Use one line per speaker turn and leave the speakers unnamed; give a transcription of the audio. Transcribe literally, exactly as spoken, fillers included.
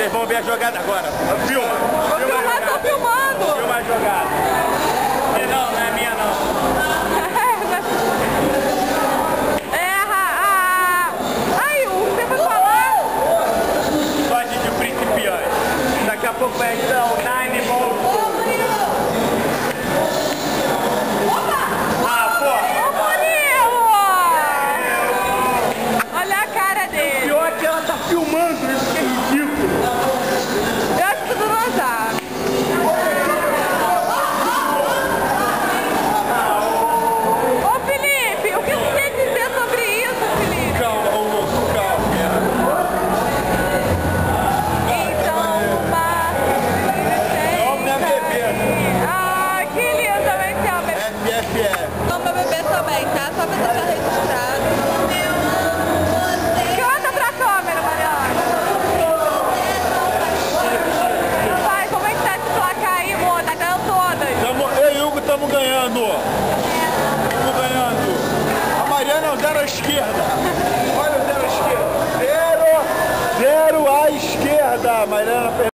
Vocês vão ver a jogada agora. Filma.
Vou filmar, tô filmando.
Filma a jogada. E não, não é minha não.
Erra. Ah. Ai, o que você foi falar?
Pode de principiante. Daqui a pouco vai entrar o Nine Ball. Filmando, isso que é ridículo.
Eu acho que tudo não dá. Ô Felipe, o que você tem a dizer sobre isso, Felipe?
Calma, ô louco, calma.
Então, uma...
Não, minha bebê.
Ah, que lindo, também te amo.
F F F.
Amo meu bebê também, tá? Só pra deixar registrado.
Estamos ganhando. Estamos ganhando. A Mariana é o zero à esquerda. Olha o zero à esquerda. Zero, zero à esquerda. A Mariana